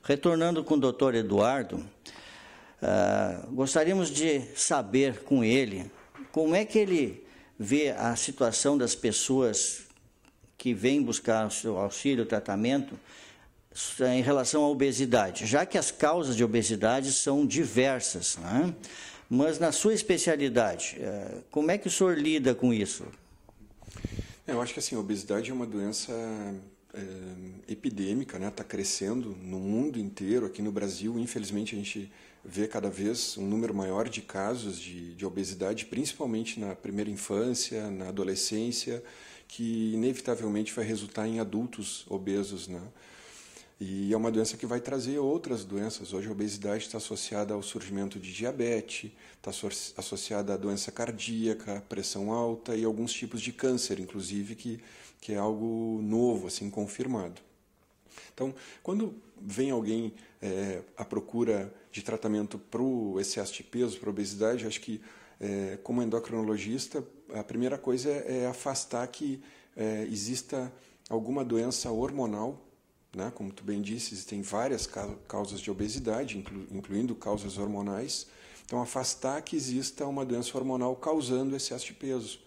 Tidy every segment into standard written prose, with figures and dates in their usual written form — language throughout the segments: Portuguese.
Retornando com o doutor Eduardo, gostaríamos de saber com ele como é que ele vê a situação das pessoas que vêm buscar o seu auxílio, tratamento, em relação à obesidade, já que as causas de obesidade são diversas, né? Mas na sua especialidade, como é que o senhor lida com isso? Eu acho que assim, a obesidade é uma doença epidêmica, né? Está crescendo no mundo inteiro. Aqui no Brasil, infelizmente, a gente vê cada vez um número maior de casos de obesidade, principalmente na primeira infância, na adolescência, que inevitavelmente vai resultar em adultos obesos, né? E é uma doença que vai trazer outras doenças. Hoje a obesidade está associada ao surgimento de diabetes, está associada à doença cardíaca, pressão alta e alguns tipos de câncer, inclusive, que é algo novo, assim, confirmado. Então, quando vem alguém à procura de tratamento para o excesso de peso, para a obesidade, acho que, como endocrinologista, a primeira coisa é afastar que exista alguma doença hormonal, né? Como tu bem disse, existem várias causas de obesidade, incluindo causas hormonais. Então, afastar que exista uma doença hormonal causando excesso de peso.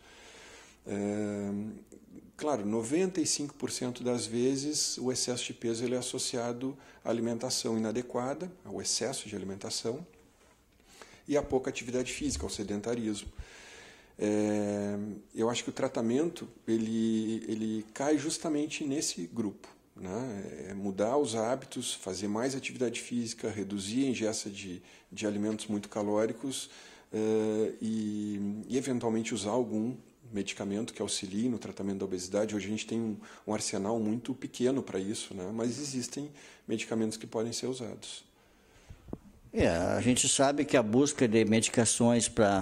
Claro, 95% das vezes o excesso de peso ele é associado à alimentação inadequada, ao excesso de alimentação, e à pouca atividade física, ao sedentarismo. Eu acho que o tratamento ele cai justamente nesse grupo, né? Mudar os hábitos, fazer mais atividade física, reduzir a ingesta de alimentos muito calóricos e eventualmente usar algum medicamento que auxilie no tratamento da obesidade. Hoje a gente tem um arsenal muito pequeno para isso, né? Mas existem medicamentos que podem ser usados. A gente sabe que a busca de medicações para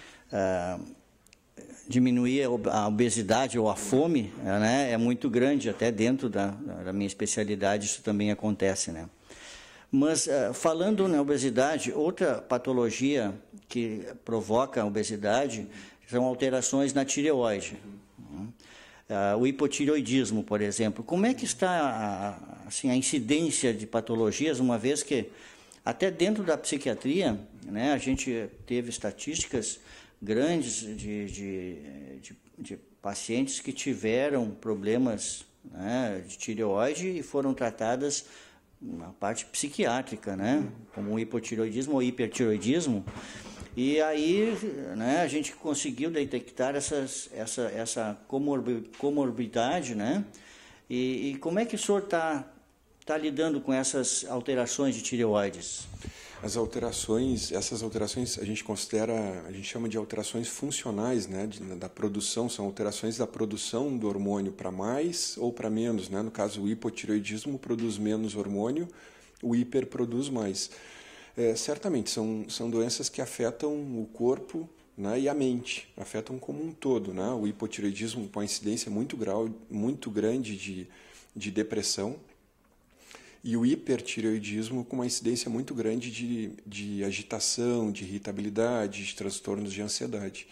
diminuir a obesidade ou a fome, né, é muito grande, até dentro da minha especialidade isso também acontece, né? Mas, falando na obesidade, outra patologia que provoca a obesidade são alterações na tireoide. O hipotireoidismo, por exemplo. Como é que está assim, a incidência de patologias, uma vez que até dentro da psiquiatria, né, a gente teve estatísticas grandes de pacientes que tiveram problemas, né, de tireoide e foram tratadas na parte psiquiátrica, né, como o hipotireoidismo ou hipertireoidismo. E aí, né, a gente conseguiu detectar essa comorbidade, né? E como é que o senhor está lidando com essas alterações de tireoides? Essas alterações a gente chama de alterações funcionais, né, da produção, são alterações da produção do hormônio para mais ou para menos, né? No caso, o hipotireoidismo produz menos hormônio, o hiper produz mais. Certamente, são doenças que afetam o corpo, né, e a mente, afetam como um todo, né? O hipotireoidismo com uma incidência muito grande de depressão, e o hipertireoidismo com uma incidência muito grande de agitação, de irritabilidade, de transtornos de ansiedade.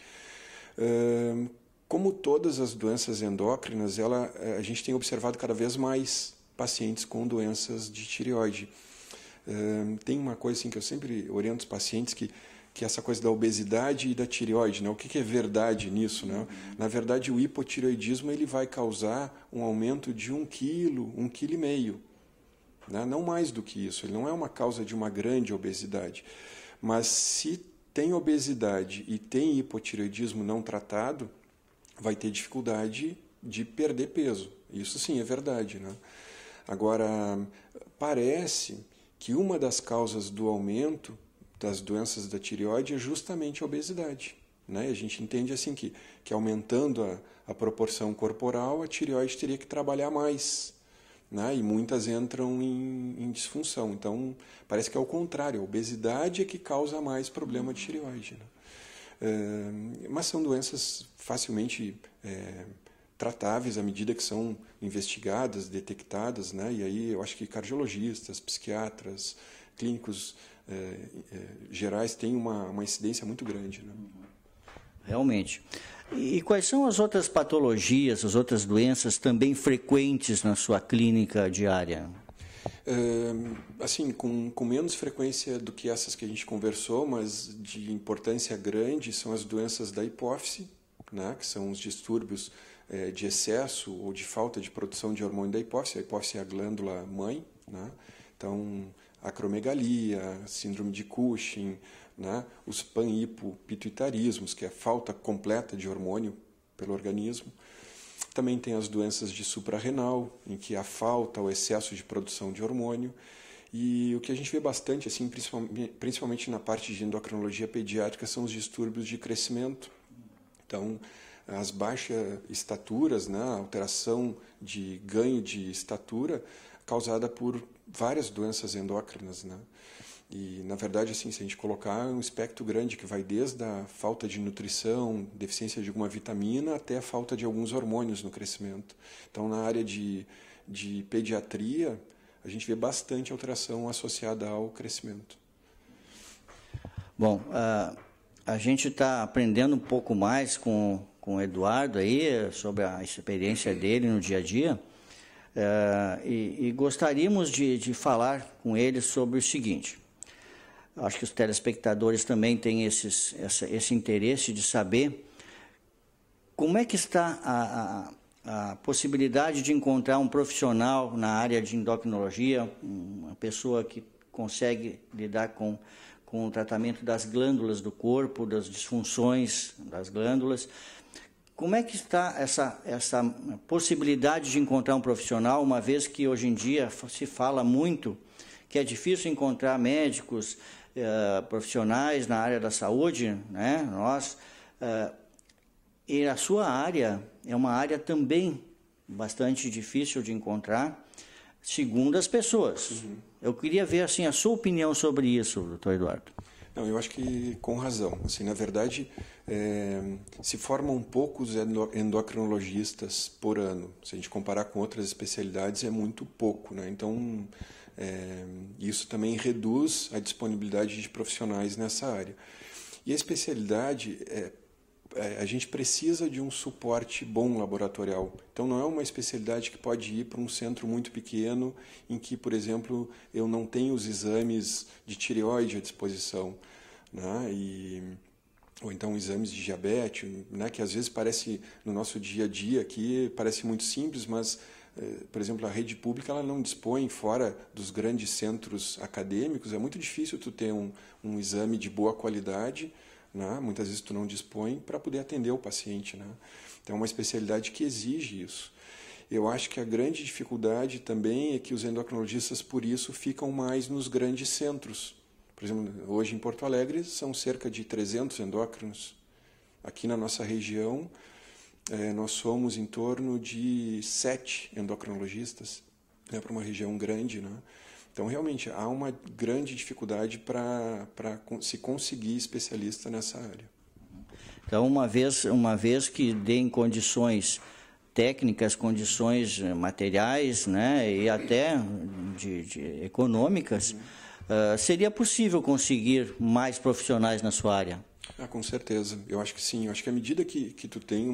Como todas as doenças endócrinas, a gente tem observado cada vez mais pacientes com doenças de tireoide. Tem uma coisa assim que eu sempre oriento os pacientes, que essa coisa da obesidade e da tireoide, né? O que é verdade nisso, né? Na verdade, o hipotireoidismo ele vai causar um aumento de 1 quilo, 1,5 kg. Né? Não mais do que isso, ele não é uma causa de uma grande obesidade. Mas se tem obesidade e tem hipotireoidismo não tratado, vai ter dificuldade de perder peso. Isso sim é verdade, né? Agora, parece que uma das causas do aumento das doenças da tireoide é justamente a obesidade, né? A gente entende assim que aumentando a proporção corporal, a tireoide teria que trabalhar mais, né? E muitas entram em disfunção. Então, parece que é o contrário, a obesidade é que causa mais problema de tireoide, né? Mas são doenças facilmente tratáveis à medida que são investigadas, detectadas, né? E aí eu acho que cardiologistas, psiquiatras, clínicos gerais têm uma incidência muito grande, né? Realmente. E quais são as outras patologias, as outras doenças também frequentes na sua clínica diária? Assim, com menos frequência do que essas que a gente conversou, mas de importância grande, são as doenças da hipófise, né, que são os distúrbios de excesso ou de falta de produção de hormônio da hipófise. A hipófise é a glândula mãe, né? Então, acromegalia, síndrome de Cushing, né? Os panhipopituitarismos, que é a falta completa de hormônio pelo organismo. Também tem as doenças de suprarrenal, em que há falta ou excesso de produção de hormônio. E o que a gente vê bastante, assim, principalmente na parte de endocrinologia pediátrica, são os distúrbios de crescimento. Então, as baixas estaturas, né, a alteração de ganho de estatura causada por várias doenças endócrinas, né? E, na verdade, assim, se a gente colocar um espectro grande que vai desde a falta de nutrição, deficiência de alguma vitamina, até a falta de alguns hormônios no crescimento. Então, na área de pediatria, a gente vê bastante alteração associada ao crescimento. Bom, a gente está aprendendo um pouco mais com o Eduardo aí, sobre a experiência dele no dia a dia, e gostaríamos de falar com ele sobre o seguinte. Acho que os telespectadores também têm esse interesse de saber como é que está a possibilidade de encontrar um profissional na área de endocrinologia, uma pessoa que consegue lidar com o tratamento das glândulas do corpo, das disfunções das glândulas. Como é que está essa possibilidade de encontrar um profissional, uma vez que hoje em dia se fala muito que é difícil encontrar médicos, profissionais na área da saúde, né? E a sua área é uma área também bastante difícil de encontrar, segundo as pessoas. Uhum. Eu queria ver assim a sua opinião sobre isso, doutor Eduardo. Não, eu acho que com razão. Assim, na verdade, se formam poucos endocrinologistas por ano. Se a gente comparar com outras especialidades, é muito pouco, né? Então, isso também reduz a disponibilidade de profissionais nessa área. E a especialidade, a gente precisa de um suporte bom laboratorial. Então, não é uma especialidade que pode ir para um centro muito pequeno, em que, por exemplo, eu não tenho os exames de tireoide à disposição, né? Ou então exames de diabetes, né? Que às vezes parece, no nosso dia a dia aqui, parece muito simples, mas, por exemplo, a rede pública ela não dispõe, fora dos grandes centros acadêmicos, é muito difícil tu ter um exame de boa qualidade, né? Muitas vezes tu não dispõe para poder atender o paciente, né? Então é uma especialidade que exige isso. Eu acho que a grande dificuldade também é que os endocrinologistas, por isso, ficam mais nos grandes centros. Por exemplo, hoje em Porto Alegre são cerca de 300 endócrinos. Aqui na nossa região, nós somos em torno de 7 endocrinologistas, né, para uma região grande, né? Então, realmente, há uma grande dificuldade para se conseguir especialista nessa área. Então, uma vez que deem condições técnicas, condições materiais, né, e até de econômicas, seria possível conseguir mais profissionais na sua área? Com certeza. Eu acho que sim. Eu acho que à medida que tu tens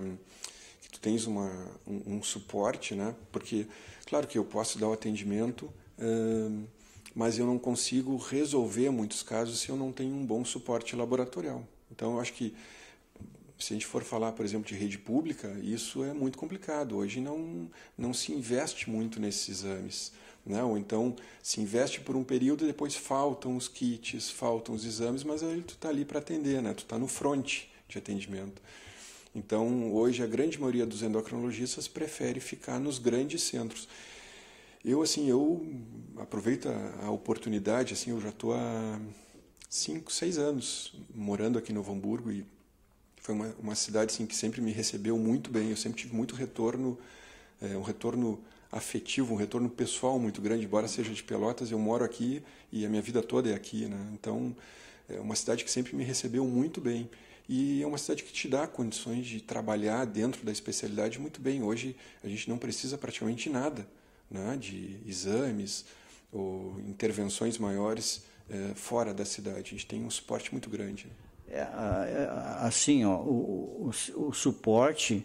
um suporte, né, porque, claro que eu posso dar o atendimento, mas eu não consigo resolver muitos casos se eu não tenho um bom suporte laboratorial. Então, eu acho que, se a gente for falar, por exemplo, de rede pública, isso é muito complicado. Hoje não se investe muito nesses exames, né? Ou então se investe por um período e depois faltam os kits, faltam os exames, mas aí tu está ali para atender, né? Tu está no front de atendimento. Então, hoje, a grande maioria dos endocrinologistas prefere ficar nos grandes centros. Eu aproveito a oportunidade, assim, eu já estou há 5, 6 anos morando aqui em Novo Hamburgo e foi uma cidade assim, que sempre me recebeu muito bem. Eu sempre tive muito retorno, um retorno afetivo, um retorno pessoal muito grande. Embora seja de Pelotas, eu moro aqui e a minha vida toda é aqui, né? Então, é uma cidade que sempre me recebeu muito bem. E é uma cidade que te dá condições de trabalhar dentro da especialidade muito bem. Hoje, a gente não precisa praticamente nada, né, de exames ou intervenções maiores fora da cidade. A gente tem um suporte muito grande. Assim, ó, o suporte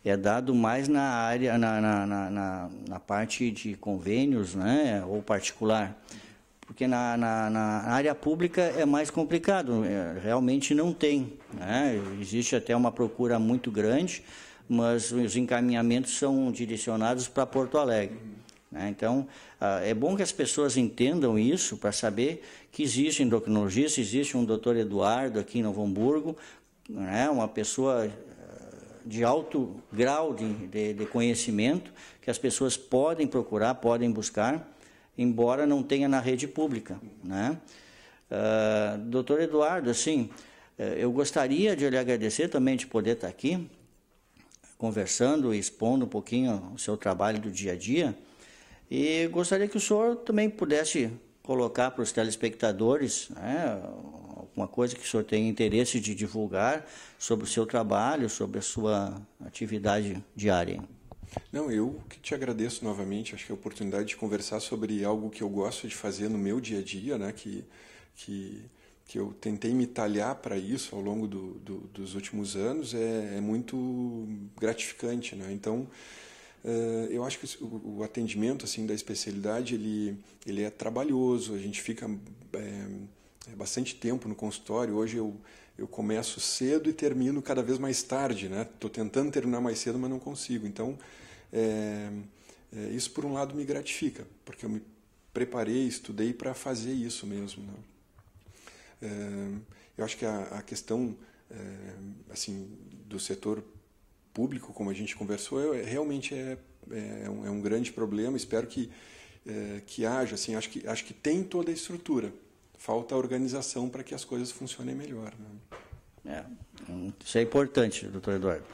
é dado mais na área, na parte de convênios, né, ou particular. Porque na área pública é mais complicado, realmente não tem, né? Existe até uma procura muito grande, mas os encaminhamentos são direcionados para Porto Alegre, né? Então, é bom que as pessoas entendam isso, para saber que existe endocrinologista, existe um doutor Eduardo aqui em Novo Hamburgo, né? Uma pessoa de alto grau de conhecimento, que as pessoas podem procurar, podem buscar, embora não tenha na rede pública, né? Doutor Eduardo, assim, eu gostaria de lhe agradecer também de poder estar aqui, conversando e expondo um pouquinho o seu trabalho do dia a dia, e gostaria que o senhor também pudesse colocar para os telespectadores, né, alguma coisa que o senhor tenha interesse de divulgar sobre o seu trabalho, sobre a sua atividade diária. Não, eu que te agradeço novamente, acho que a oportunidade de conversar sobre algo que eu gosto de fazer no meu dia a dia, né, que eu tentei me talhar para isso ao longo dos últimos anos, é muito gratificante, né? Então, eu acho que o atendimento assim da especialidade ele é trabalhoso, a gente fica bastante tempo no consultório. Hoje eu começo cedo e termino cada vez mais tarde, né? Estou tentando terminar mais cedo, mas não consigo. Então, isso por um lado me gratifica, porque eu me preparei, estudei para fazer isso mesmo, né? Eu acho que a questão assim do setor público, como a gente conversou, realmente é um grande problema. Espero que haja, assim, acho que tem toda a estrutura. Falta a organização para que as coisas funcionem melhor, né? Isso é importante, doutor Eduardo.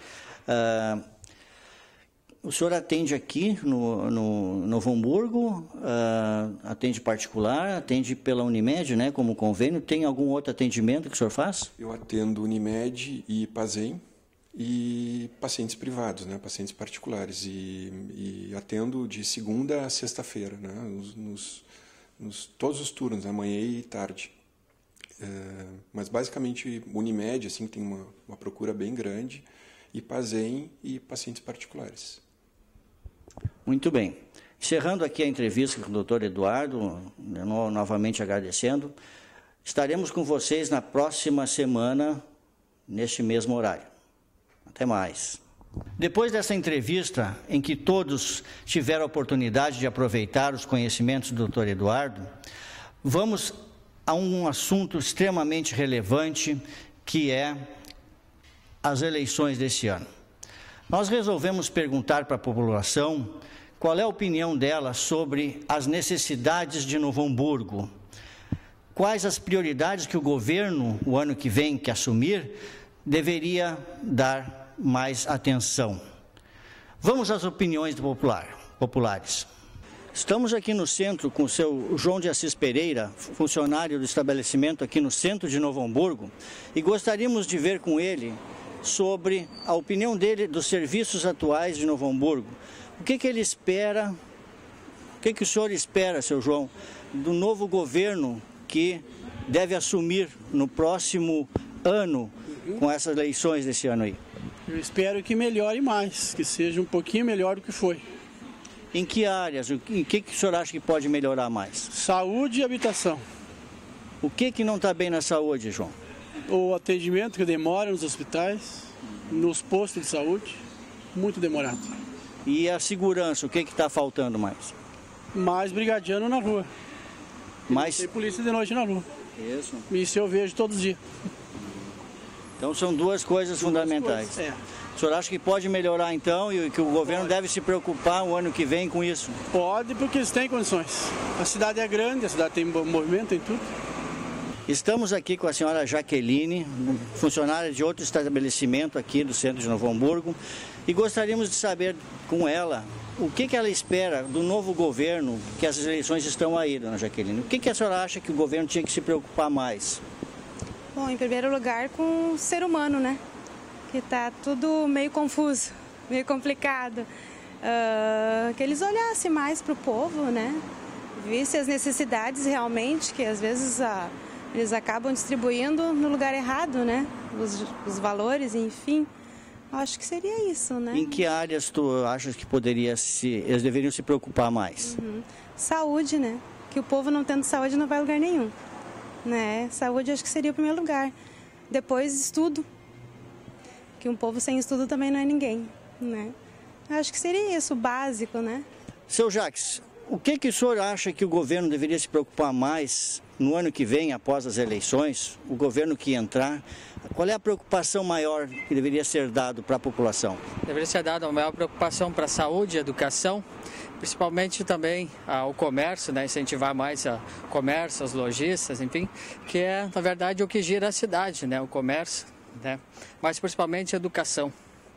O senhor atende aqui no Novo Hamburgo, atende particular, atende pela Unimed, né, como convênio. Tem algum outro atendimento que o senhor faz? Eu atendo Unimed e Pazem e pacientes privados, né, pacientes particulares. E atendo de segunda a sexta-feira, né, todos os turnos, né, manhã e tarde. Mas basicamente Unimed assim, tem uma procura bem grande, e Pazem e pacientes particulares. Muito bem. Encerrando aqui a entrevista com o doutor Eduardo, novamente agradecendo, estaremos com vocês na próxima semana, neste mesmo horário. Até mais. Depois dessa entrevista, em que todos tiveram a oportunidade de aproveitar os conhecimentos do doutor Eduardo, vamos a um assunto extremamente relevante, que é as eleições desse ano. Nós resolvemos perguntar para a população qual é a opinião dela sobre as necessidades de Novo Hamburgo, quais as prioridades que o governo, o ano que vem, que assumir, deveria dar mais atenção. Vamos às opiniões populares. Estamos aqui no centro com o seu João de Assis Pereira, funcionário do estabelecimento aqui no centro de Novo Hamburgo, e gostaríamos de ver com ele sobre a opinião dele dos serviços atuais de Novo Hamburgo. O que ele espera, o que o senhor espera, seu João, do novo governo que deve assumir no próximo ano, com essas eleições desse ano aí? Eu espero que melhore mais, que seja um pouquinho melhor do que foi. Em que áreas? Em que o senhor acha que pode melhorar mais? Saúde e habitação. O que não está bem na saúde, João? O atendimento que demora nos hospitais, nos postos de saúde, muito demorado. E a segurança, o que está faltando mais? Mais brigadiano na rua. Mais? Tem polícia de noite na rua. Isso. Isso eu vejo todos os dias. Então são duas coisas fundamentais. O senhor acha que pode melhorar então e que o governo deve se preocupar o ano que vem com isso? Pode, porque eles têm condições. A cidade é grande, a cidade tem movimento, tem tudo. Estamos aqui com a senhora Jaqueline, funcionária de outro estabelecimento aqui do centro de Novo Hamburgo, e gostaríamos de saber com ela o que ela espera do novo governo, que as eleições estão aí, dona Jaqueline. O que a senhora acha que o governo tinha que se preocupar mais? Bom, em primeiro lugar com o ser humano, né? Que está tudo meio confuso, meio complicado. Que eles olhassem mais para o povo, né? Vissem as necessidades realmente, que às vezes eles acabam distribuindo no lugar errado, né? Os valores, enfim. Acho que seria isso, né? Em que áreas tu achas que eles deveriam se preocupar mais? Saúde, né? Que o povo não tendo saúde não vai a lugar nenhum, né? Saúde acho que seria o primeiro lugar. Depois estudo, que um povo sem estudo também não é ninguém, né? Acho que seria isso, o básico, né? Seu Jacques, o que o senhor acha que o governo deveria se preocupar mais no ano que vem, após as eleições, o governo que entrar? Qual é a preocupação maior que deveria ser dado para a população? Deveria ser dada a maior preocupação para a saúde e educação, principalmente também ao comércio, né? Incentivar mais o comércio, os lojistas, enfim, que é, na verdade, o que gira a cidade, né? O comércio, né? Mas principalmente a educação.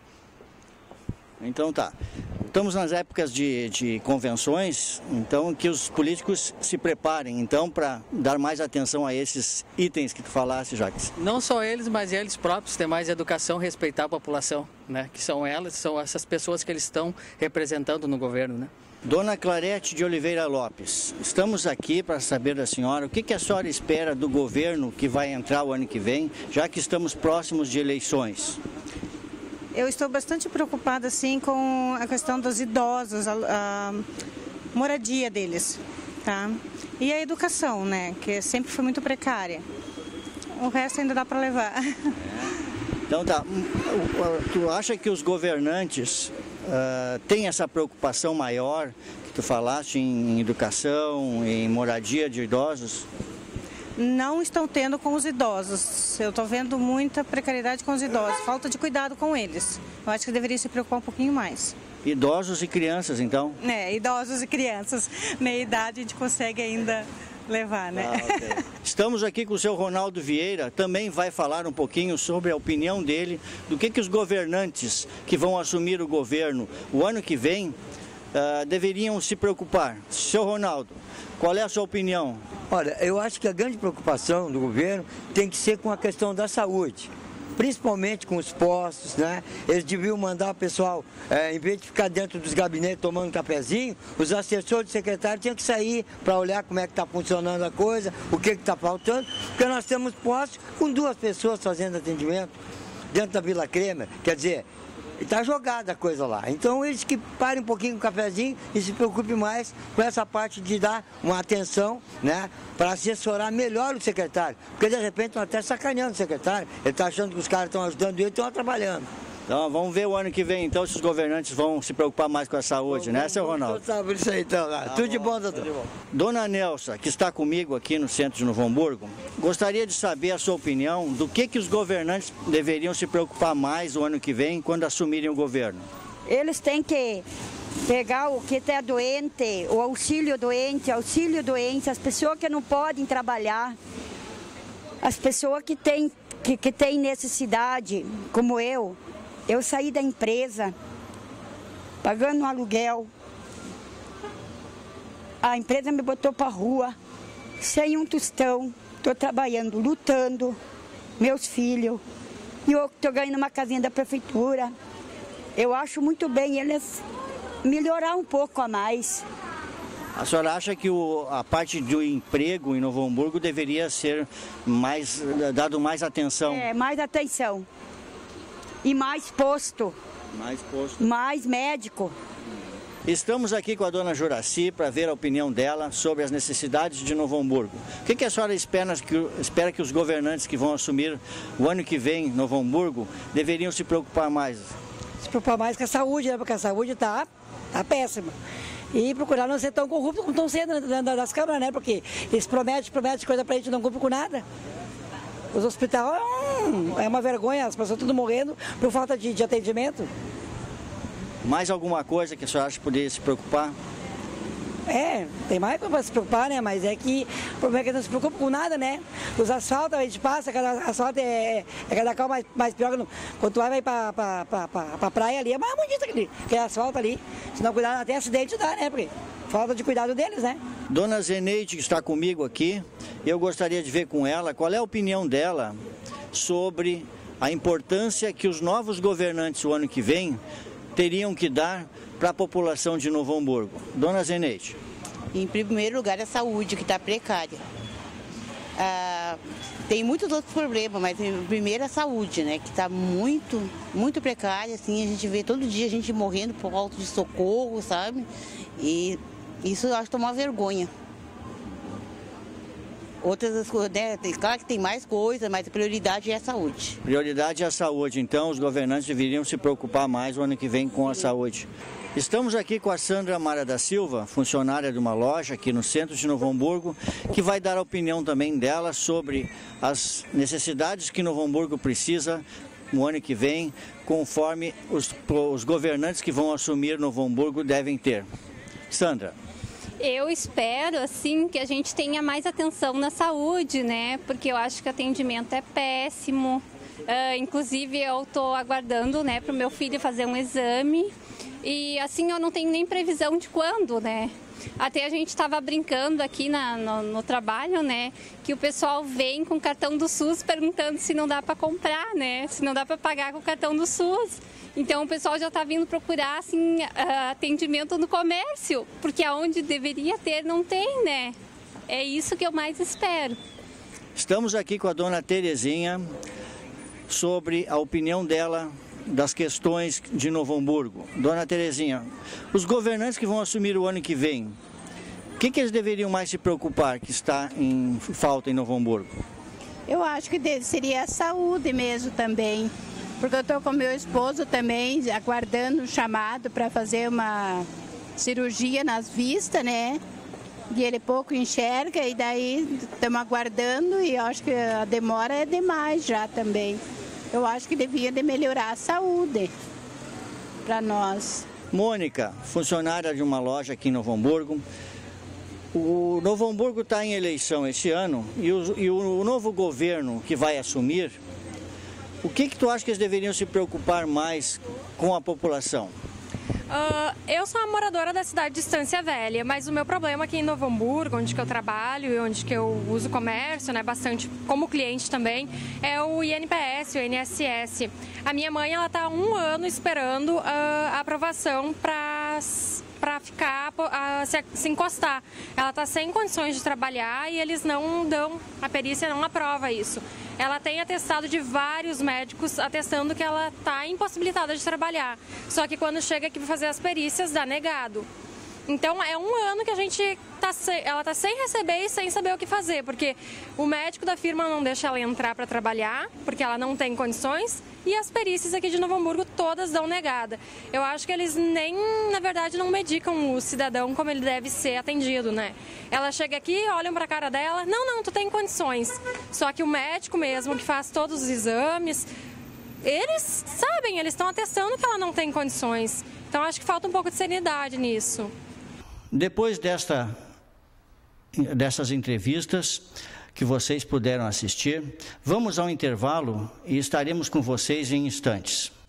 Então tá. Estamos nas épocas de convenções, então que os políticos se preparem então para dar mais atenção a esses itens que tu falaste, Jacques. Não só eles, mas eles próprios ter mais educação, respeitar a população, né? Que são elas, são essas pessoas que eles estão representando no governo, né? Dona Clarete de Oliveira Lopes, estamos aqui para saber da senhora o que a senhora espera do governo que vai entrar o ano que vem, já que estamos próximos de eleições. Eu estou bastante preocupada, assim, com a questão dos idosos, a moradia deles, tá? E a educação, né, que sempre foi muito precária. O resto ainda dá para levar. Então tá, tu acha que os governantes têm essa preocupação maior que tu falaste em educação, em moradia de idosos? Não estão tendo com os idosos. Eu estou vendo muita precariedade com os idosos, falta de cuidado com eles. Eu acho que deveria se preocupar um pouquinho mais. Idosos e crianças, então? Idosos e crianças. Meia idade a gente consegue ainda levar, né? Okay. Estamos aqui com o seu Ronaldo Vieira, também vai falar um pouquinho sobre a opinião dele, do que os governantes que vão assumir o governo o ano que vem deveriam se preocupar. Seu Ronaldo, qual é a sua opinião? Olha, eu acho que a grande preocupação do governo tem que ser com a questão da saúde, principalmente com os postos, né? Eles deviam mandar o pessoal, em vez de ficar dentro dos gabinetes tomando um cafezinho, os assessores do secretário tinham que sair para olhar como é que está funcionando a coisa, o que está faltando, porque nós temos postos com 2 pessoas fazendo atendimento dentro da Vila Cremer, quer dizer, está jogada a coisa lá. Então eles que parem um pouquinho com o cafezinho e se preocupem mais com essa parte de dar uma atenção, né, para assessorar melhor o secretário. Porque de repente estão até sacaneando o secretário, ele está achando que os caras estão ajudando ele e estão atrapalhando. Então vamos ver o ano que vem, então, se os governantes vão se preocupar mais com a saúde, né, seu Ronaldo? Sabe isso aí, então. Tudo de bom, doutor. Dona Nelsa, que está comigo aqui no centro de Novo Hamburgo, gostaria de saber a sua opinião do que os governantes deveriam se preocupar mais o ano que vem, quando assumirem o governo. Eles têm que pegar o que está doente, o auxílio doente, as pessoas que não podem trabalhar, as pessoas que têm necessidade, como eu. Eu saí da empresa, pagando um aluguel, a empresa me botou para a rua, sem um tostão, estou trabalhando, lutando, meus filhos, e eu estou ganhando uma casinha da prefeitura. Eu acho muito bem eles melhorar um pouco a mais. A senhora acha que a parte do emprego em Novo Hamburgo deveria ser dado mais atenção? Mais atenção. E mais posto. Mais posto. Mais médico. Estamos aqui com a dona Juraci para ver a opinião dela sobre as necessidades de Novo Hamburgo. O que a senhora espera que os governantes que vão assumir o ano que vem em Novo Hamburgo deveriam se preocupar mais? Se preocupar mais com a saúde, né? Porque a saúde está péssima. E procurar não ser tão corrupto como estão sendo das câmaras, né? Porque eles prometem coisa para a gente e não cumprem com nada. Os hospitais é uma vergonha, as pessoas tudo morrendo por falta de atendimento. Mais alguma coisa que a senhora acha que poderia se preocupar? Tem mais para se preocupar, né? Mas é que o problema é que não se preocupa com nada, né? Os asfaltos, a gente passa, cada asfalto é cada carro mais pior. Quando tu vai para a praia ali, é mais bonito aquele asfalto ali. Se não cuidar, até acidente dá, né? Porque falta de cuidado deles, né? Dona Zeneide, que está comigo aqui, eu gostaria de ver com ela qual é a opinião dela sobre a importância que os novos governantes o ano que vem teriam que dar para a população de Novo Hamburgo. Dona Zeneide. Em primeiro lugar, a saúde, que está precária. Tem muitos outros problemas, mas primeiro a saúde, né? Que está muito, muito precária, assim, a gente vê todo dia a gente morrendo por falta de socorro, sabe? E isso eu acho que é uma vergonha. Outras coisas, né? Claro que tem mais coisa, mas a prioridade é a saúde. Prioridade é a saúde, então os governantes deveriam se preocupar mais o ano que vem com a saúde. Estamos aqui com a Sandra Mara da Silva, funcionária de uma loja aqui no centro de Novo Hamburgo, que vai dar a opinião também dela sobre as necessidades que Novo Hamburgo precisa no ano que vem, conforme os governantes que vão assumir Novo Hamburgo devem ter. Sandra. Eu espero, assim, que a gente tenha mais atenção na saúde, né? Porque eu acho que o atendimento é péssimo. Inclusive, eu estou aguardando, né, para o meu filho fazer um exame. E, assim, eu não tenho nem previsão de quando, né? Até a gente estava brincando aqui no trabalho, né? Que o pessoal vem com o cartão do SUS perguntando se não dá para comprar, né? Se não dá para pagar com o cartão do SUS. Então o pessoal já está vindo procurar assim, atendimento no comércio, porque aonde deveria ter não tem, né? É isso que eu mais espero. Estamos aqui com a dona Terezinha sobre a opinião dela das questões de Novo Hamburgo. Dona Terezinha, os governantes que vão assumir o ano que vem, o que eles deveriam mais se preocupar que está em falta em Novo Hamburgo? Eu acho que seria a saúde mesmo também. Porque eu estou com meu esposo também, aguardando um chamado para fazer uma cirurgia nas vistas, né? E ele pouco enxerga, e daí estamos aguardando, e eu acho que a demora é demais já também. Eu acho que devia de melhorar a saúde para nós. Mônica, funcionária de uma loja aqui em Novo Hamburgo. O Novo Hamburgo está em eleição esse ano, e o novo governo que vai assumir, o que tu acha que eles deveriam se preocupar mais com a população? Eu sou uma moradora da cidade de Estância Velha, mas o meu problema aqui em Novo Hamburgo, onde que eu trabalho e onde que eu uso comércio, né, bastante como cliente também, é o INPS, o INSS. A minha mãe, ela está há 1 ano esperando a aprovação para ficar, se encostar. Ela está sem condições de trabalhar e eles não dão, a perícia não aprova isso. Ela tem atestado de vários médicos atestando que ela está impossibilitada de trabalhar. Só que quando chega aqui para fazer as perícias, dá negado. Então é 1 ano que a gente ela está sem receber e sem saber o que fazer, porque o médico da firma não deixa ela entrar para trabalhar, porque ela não tem condições, e as perícias aqui de Novo Hamburgo todas dão negada. Eu acho que eles nem, na verdade, não medicam o cidadão como ele deve ser atendido, né? Ela chega aqui, olham para a cara dela, não, tu tem condições. Só que o médico mesmo, que faz todos os exames, eles sabem, eles estão atestando que ela não tem condições. Então acho que falta um pouco de seriedade nisso. Depois dessas entrevistas que vocês puderam assistir, vamos ao intervalo e estaremos com vocês em instantes.